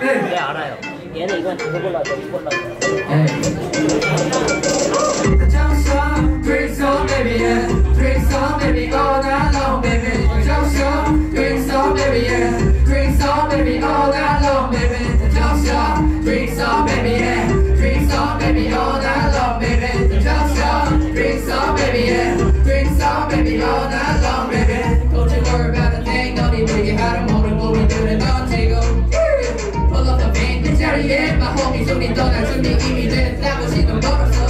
네 알아요. 얘는 이건 이걸로 하죠. 이걸로 하죠. Drink some, baby, yeah. Drink some, baby, all night long, baby. Just drink some, baby, yeah. Drink some, baby, all night long, baby. Just drink some, baby, yeah. Drink some, baby, all night long, baby. Just drink some, baby, yeah. Drink some, baby, all night long, baby. Don't you worry about a thing. Don't even get how to motor, what we do to don't take pull up the vein, the chariot. My homies only thought that to me, 이미 됐다고 시도 걸었어.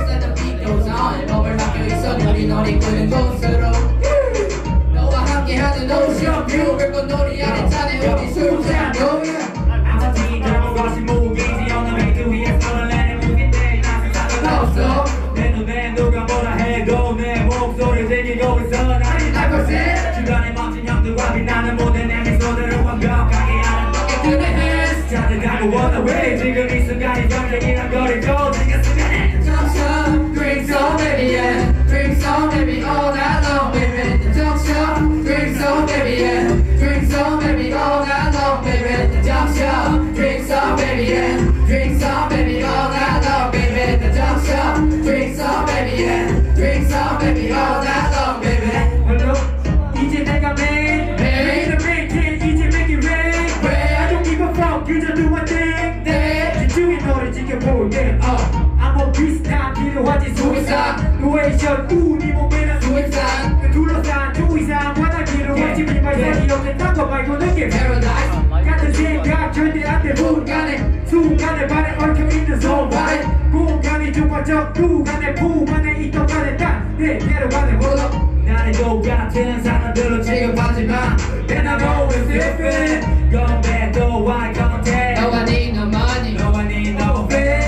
너리 너리 끄는 곳으로 너와 함께하는 오션 뷰 별건 놀이 안에 짜네 우리 술잔도 아무튼 결국 것이 무기지 오늘 그 위에 썰어내는 무기인데 나는 상관없어 내 눈에 누가 뭐라 해도 내 목소리 들리고 있어 나는 날 것에 주변의 멋진 형들과 빛나는 모든 에피소드를 완벽하게 하는 너의 그네 해 다들 가고 원하 왜 지금 이 순간이 경쟁이란 거리고 생겼으면 해 Drink some, baby, yeah. Drink some, baby, all night long, baby. The jump shot. Drink some, baby, yeah. Drink some, baby, all night long, baby. The jump shot. Drink some, baby, yeah. Drink some, baby, all night long, baby. The jump shot. Drink some, baby, yeah. Drink some, baby, all night long, baby. Hello, 이제 내가 main the main thing, 이제 make it rain. I don't give a fuck, you just do one thing. 집중해 너를 지켜볼게. 아무 비슷한 필요하지 수위상 노에이션 우리 몸에는 수위상 둘러싼 주위상 화나기로 하지 비말살이 없는 딴거 말고 느낌 Paradise 같은 생각 절대 안돼 순간에 발에 얽혀있는 손발에 공간이 좁아져 누간에 품 안에 있던 간에 딴내 데려가네 홀로 나는 똑같은 사람들로 취급하지만 And I know it's different Come back to our contact No I need no money No I need no fame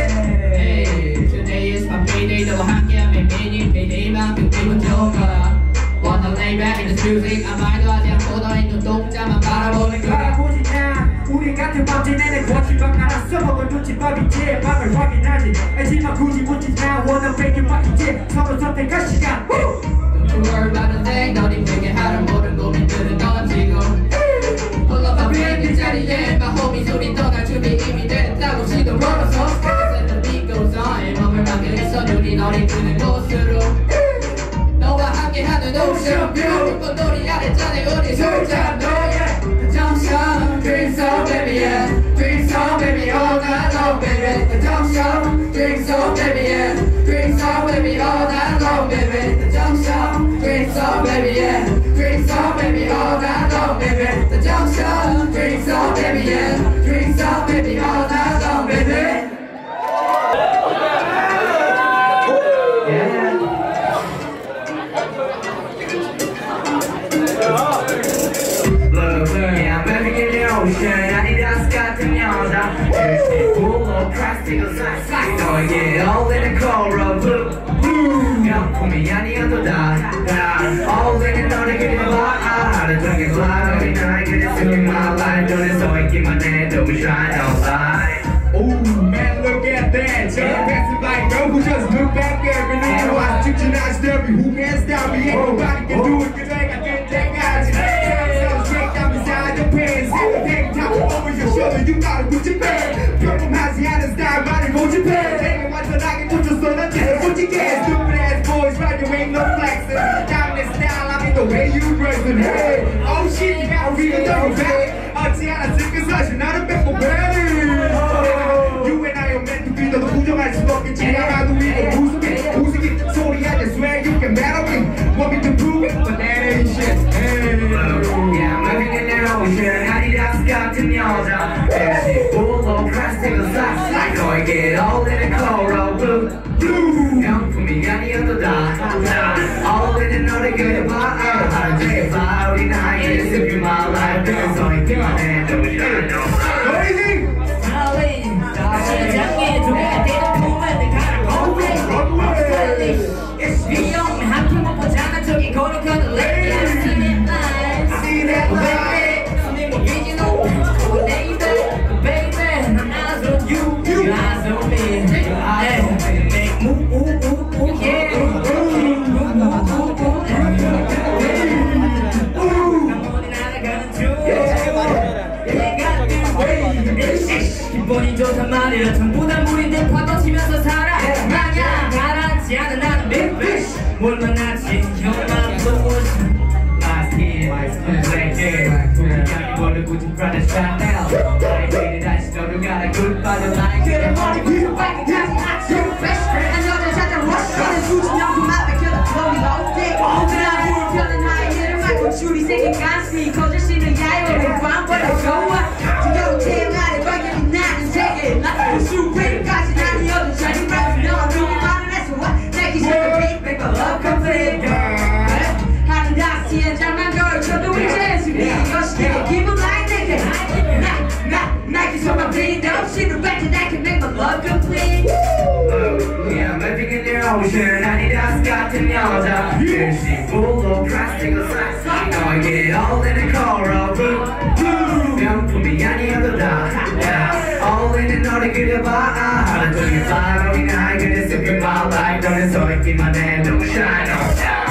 너와 함께하면 매일 매일만 빙빙은 좋은 거야 Wanna lay back in this music 아무 말도 하지 않고 너의 눈동자만 바라보는 거야 바라보지 나 우리 같은 밤 지내는 거칠방 알았어 먹은 눈치밥이 제 밤을 확인하지 알지만 굳이 묻지 마 Wanna break it back 이제 서로 선택할 시간 Don't you worry about a thing 넌 힘들게 하는 모든 고민들은 던지고 Pull up a bed 그 자리에 My homies 우리 떠날 준비 이미 됐다고 시도 걸어서 눈이 너를 끄는 곳으로 너와 함께하는 오션 뷰 불꽃 놀이 아래 짜네 우리 술잔도 Junction Drink some baby yeah Drink some baby all night long baby The junction Drink some baby yeah Drink some baby all night long baby The junction Drink some baby yeah Drink some baby all night long baby The junction Drink some baby yeah Drink some baby all night long baby Adidas 같은 여자 full of plastic 너에게 어울리는 coral blue 명품이 아니어도 다 어울리는 너를 그려봐 하루 종일 fly 나를 그려 숨긴 my life 너는 서있기만 해도 we shine our light Oh man look at that Just passing like girl who just look back every night I took you not steppy who can stop me ain't nobody can do it cause I got that You gotta put your bed 평범하지 않은 스타일만을 고집해 내가 완전하게 꽂혔어 난 제일 솔직해 Stupid ass boys right you ain't no flexing Dominant style I mean the way you dressing Hey oh shit you gotta read it double back 어찌 않았을까 사실 나는 뺏고 ready You and I are meant to be 너도 부정할 수 없겠지 나라도 이거 우승이 소리야 I swear you can battle me Want me to prove it but that ain't shit Hey Yeah I'm living in that ocean Adidas 같은 여자 full of plastic socks 너에게 어울리는 coral blue 명품이 아니어도 다 어울리는 너를 그려봐 하루 종일 fly 우리 나에게 sip you my life 그래서 있기만 해도 we shine no light Darling 시장에 조각되는 품을 내가 runway 위험 한 품은 보잖아 저기 걸어가는 lady I see that light I see that light 기분이 좋단 말이야 전부 다 물인데 파도 치면서 살아 마냥 가라앉지 않은 나는 big fish 뭘 만났지 형만 보고 싶어 Last kid, black hair 우리 원래 굳이 brother shot now I hate it 다시 너를 가라 goodbye like 그래 머리 위로 빨리 다시 아침 fresh 한 여자 찾아 rush 너는 수준 명품 앞에 켜다 floating all day 그냥 불편한 하이힐을 막고 줄이 생긴 가슴이 커질 수 있는 야유를 광벌에 좋아 두려운 태양 아래 발견이 나는 세계 나는 수백까지 난 여든 shining bright 너와 눈이 많은 애써와 내게 생각해 make my love complete girl 하는 다시엔 장난 걸 쳐도 이제 승리 여시게 기분 like 내게 Nike 소만 bleed 없이도 better that can make my love complete Yeah, I'm living in the ocean 아디다스 같은 여자 일시 full of plastic or sex I get it all in a coral blue 명품이 아니어도 다 All in it 너를 그려봐 하나 둘 fly 너희 나의 그래 sipping my life 너는 서 있기만 해 Don't shine on